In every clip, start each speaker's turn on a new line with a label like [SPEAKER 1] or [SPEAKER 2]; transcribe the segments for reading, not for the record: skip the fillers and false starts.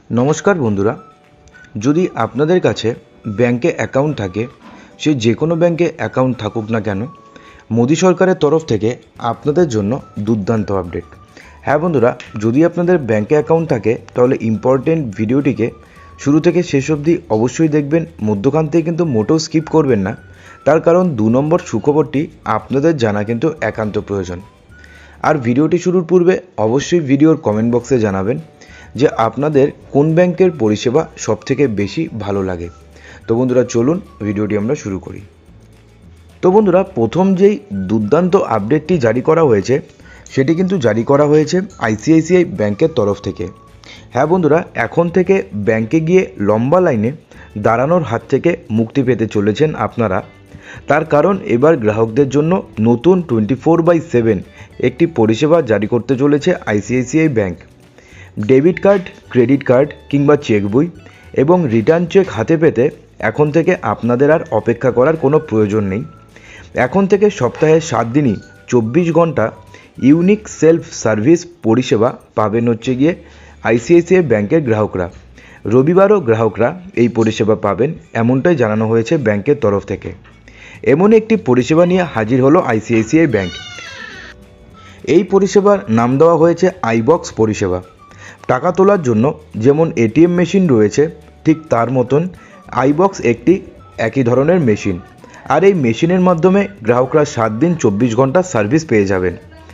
[SPEAKER 1] नमस्कार बंधुरा, यदि आपनादेर काछे बैंके अ্যাকাউন্ট थाके से जेकोनो बैंके अ্যাকাউন্ট थाकुक ना केन मोदी सरकारेर तरफ थेके आपनादेर जोन्नो दुर्दान्त आपडेट। हाँ बंधुरा, यदि आपनादेर बैंके अ্যাকাউন্ট थाके ताहले इम्पोर्टेंट भिडियोटिके शुरू थेके शेष अब्दि अवश्यई देखबेन, मध्यखान थेके किन्तु मोटेও स्किप करबेन ना। तार कारण 2 नम्बर सुखबरटी आपनादेर जाना किन्तु एकान्त प्रयोजन। और भिडियोटी शुरूर पूर्वे अवश्यई भिडियोर कमेंट बक्से जानाबेन যে আপনাদের কোন ব্যাংকের পরিষেবা সবথেকে বেশি ভালো লাগে। তো বন্ধুরা চলুন ভিডিওটি আমরা শুরু করি। তো বন্ধুরা প্রথম যেই দুর্দান্ত আপডেটটি জারি করা হয়েছে সেটি কিন্তু জারি করা হয়েছে আইসিআইসিআই ব্যাংকের তরফ থেকে। হ্যাঁ বন্ধুরা, এখন থেকে ব্যাংকে গিয়ে লম্বা লাইনে দাঁড়ানোর হাত থেকে মুক্তি পেতে চলেছেন আপনারা। তার কারণ এবার গ্রাহকদের জন্য নতুন 24/7 একটি পরিষেবা জারি করতে চলেছে ICICI Bank. Debit card, credit card किंबा चेक बई एवं रिटार्न चेक हाथे पेते एखन थेके आपनादेर आर अपेक्षा करार कोनो प्रयोजन नेই। एखन थेके सप्ताहे 7 दिनই 24 घंटा यूनिक सेल्फ सार्विस परिषेबा पाबेन होच्छे गिये आईसीआईसीआई बैंकेर ग्राहकरा। रविबारও ग्राहकरा এই পরিষেবা পাবেন এমনটাই জানানো হয়েছে ব্যাংকের তরফ থেকে। এমন একটি পরিষেবা নিয়ে হাজির হলো আইসিআইসিআই ব্যাংক। এই পরিষেবার নাম দেওয়া হয়েছে আইবক্স পরিষেবা। টাকা তোলার জন্য যেমন এটিএম মেশিন রয়েছে ঠিক তার মতন আইবক্স একটি একই ধরনের মেশিন। আর এই মেশিনের মাধ্যমে গ্রাহকরা 7 দিন 24 ঘন্টা সার্ভিস পেয়ে যাবেন।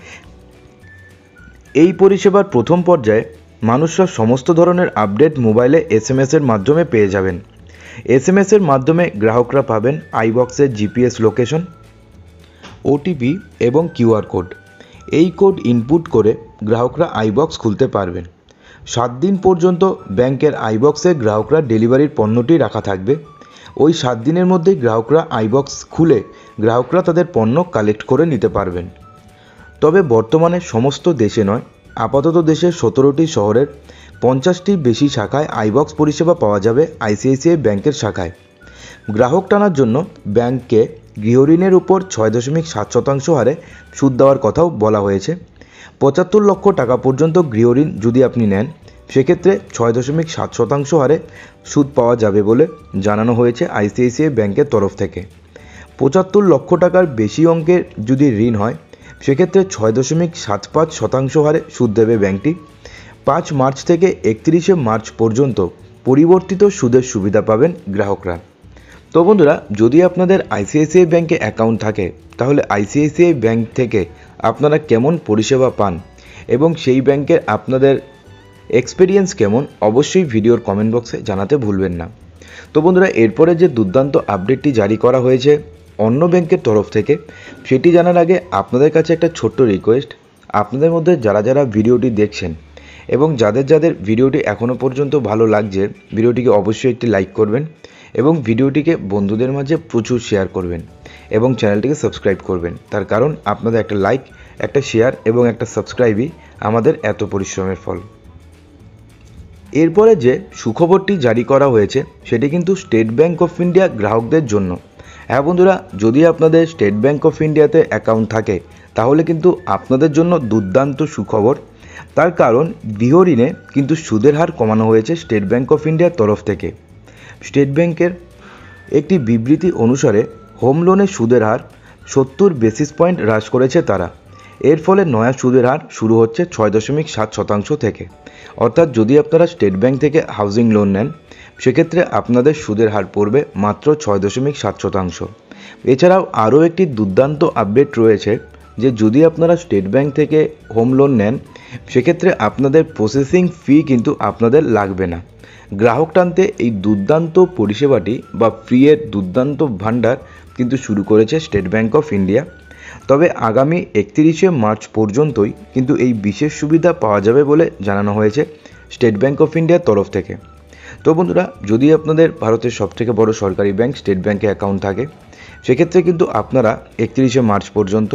[SPEAKER 1] এই পরিষেবার প্রথম পর্যায়ে মানুষরা সমস্ত ধরনের আপডেট মোবাইলে এসএমএস এর মাধ্যমে পেয়ে যাবেন। এসএমএস এর মাধ্যমে গ্রাহকরা পাবেন আইবক্সের জিপিএস লোকেশন, ওটিপি এবং কিউআর কোড। এই কোড ইনপুট করে গ্রাহকরা আইবক্স খুলতে পারবেন। 7 दिन पर्यन्त बैंकेर आईबक्से ग्राहकरा डेलिभारिर पण्यटी रखा थाकबे। ओई 7 दिनेर मध्येई ग्राहकरा आईबक्स खुले ग्राहकरा तादेर पण्य कालेक्ट करे निते पारबेन। तबे बर्तमाने समस्त देशे नय, आपातत देशे 17टी शहरेर 50टी बेशी शाखाय आईबक्स परिषेबा पाওয়া যাবে आईसीआईसीआई बैंकेर शाखाय। ग्राहक टानार जन्य बैंके गृहऋणेर उपर 6.7% हारे सूद देওয়ার কথাও বলা হয়েছে। 75 লক্ষ টাকা পর্যন্ত গৃহঋণ যদি আপনি নেন সেক্ষেত্রে 6.7% হারে সুদ পাওয়া যাবে বলে জানানো হয়েছে আইসিআইসিআই ব্যাংকের তরফ থেকে। 75 লক্ষ টাকার বেশি অঙ্কের যদি ঋণ হয় সেক্ষেত্রে 6.75% হারে সুদ দেবে ব্যাংকটি। 5 মার্চ থেকে 31 মার্চ পর্যন্ত পরিবর্তিত সুদের সুবিধা পাবেন গ্রাহকরা। তো বন্ধুরা, যদি আপনাদের আইসিআইসিআই ব্যাংকে অ্যাকাউন্ট থাকে তাহলে আইসিআইসিআই ব্যাংক থেকে আপনারা কেমন পরিষেবা পান এবং সেই ব্যাংকের আপনাদের এক্সপেরিয়েন্স কেমন অবশ্যই ভিডিওর কমেন্ট বক্সে জানাতে ভুলবেন না। তো বন্ধুরা, এরপরে যে দুর্দান্ত আপডেটটি জারি করা হয়েছে অন্য ব্যাংকের তরফ থেকে সেটি জানার আগে আপনাদের কাছে একটা ছোট্ট রিকোয়েস্ট। আপনাদের মধ্যে যারা যারা ভিডিওটি দেখছেন এবং যাদের যাদের ভিডিওটি এখনও পর্যন্ত ভালো লাগছে ভিডিওটিকে অবশ্যই একটি লাইক করবেন এবং ভিডিওটিকে বন্ধুদের মাঝে প্রচুর শেয়ার করবেন এবং চ্যানেলটিকে সাবস্ক্রাইব করবেন। তার কারণ আপনাদের একটা লাইক, একটা শেয়ার এবং একটা সাবস্ক্রাইবই আমাদের এত পরিশ্রমের ফল। এরপরে যে সুখবরটি জারি করা হয়েছে সেটি কিন্তু স্টেট ব্যাংক অফ ইন্ডিয়া গ্রাহকদের জন্য। হ্যাঁ বন্ধুরা, যদি আপনাদের স্টেট ব্যাংক অফ ইন্ডিয়াতে অ্যাকাউন্ট থাকে তাহলে কিন্তু আপনাদের জন্য দুর্দান্ত সুখবর। তার কারণ গৃহঋণে কিন্তু সুদের হার কমানো হয়েছে স্টেট ব্যাংক অফ ইন্ডিয়ার তরফ থেকে। স্টেট ব্যাংকের একটি বিবৃতি অনুসারে হোম লোনের সুদের হার 70 বেসিস পয়েন্ট হ্রাস করেছে তারা। এর ফলে নয়া সুদের হার শুরু হচ্ছে 6.7% থেকে। অর্থাৎ যদি আপনারা স্টেট ব্যাংক থেকে হাউজিং লোন নেন সেক্ষেত্রে আপনাদের সুদের হার পড়বে মাত্র 6.7%। এছাড়াও আরও একটি দুর্দান্ত আপডেট রয়েছে যে যদি আপনারা স্টেট ব্যাংক থেকে হোম লোন নেন সেক্ষেত্রে আপনাদের প্রসেসিং ফি কিন্তু আপনাদের লাগবে না। গ্রাহক টানতে এই দুর্দান্ত পরিষেবাটি বা ফ্রি এর দুর্দান্ত ভান্ডার কিন্তু শুরু করেছে স্টেট ব্যাংক অফ ইন্ডিয়া। তবে আগামী 31 মার্চ পর্যন্তই কিন্তু এই বিশেষ সুবিধা পাওয়া যাবে বলে জানানো হয়েছে স্টেট ব্যাংক অফ ইন্ডিয়ার তরফ থেকে। তো বন্ধুরা, যদি আপনাদের ভারতের সবথেকে বড় সরকারি ব্যাংক স্টেট ব্যাংকে অ্যাকাউন্ট থাকে সেক্ষেত্রে কিন্তু আপনারা 31 মার্চ পর্যন্ত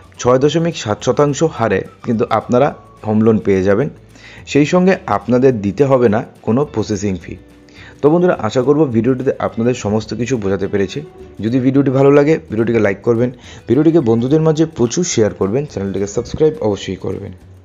[SPEAKER 1] 6.7% হারে কিন্তু আপনারা হোম লোন পেয়ে যাবেন। সেই সঙ্গে আপনাদের দিতে হবে না কোনো প্রসেসিং ফি। তো বন্ধুরা, আশা করব ভিডিওটিতে আপনাদের সমস্ত কিছু বোঝাতে পেরেছি। যদি ভিডিওটি ভালো লাগে ভিডিওটিকে লাইক করবেন, ভিডিওটিকে বন্ধুদের মাঝে প্রচুর শেয়ার করবেন, চ্যানেলটিকে সাবস্ক্রাইব অবশ্যই করবেন।